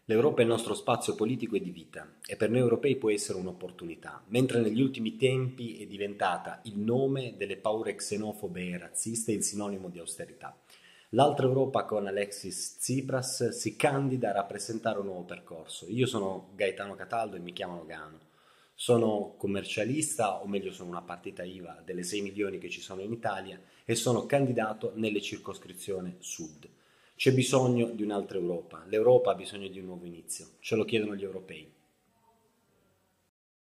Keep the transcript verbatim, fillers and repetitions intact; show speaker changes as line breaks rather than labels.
L'Europa è il nostro spazio politico e di vita e per noi europei può essere un'opportunità, mentre negli ultimi tempi è diventata il nome delle paure xenofobe e razziste e il sinonimo di austerità. L'altra Europa con Alexis Tsipras si candida a rappresentare un nuovo percorso. Io sono Gaetano Cataldo e mi chiamano Gano. Sono commercialista, o meglio sono una partita I V A delle sei milioni che ci sono in Italia e sono candidato nelle circoscrizioni sud. C'è bisogno di un'altra Europa, l'Europa ha bisogno di un nuovo inizio, ce lo chiedono gli europei.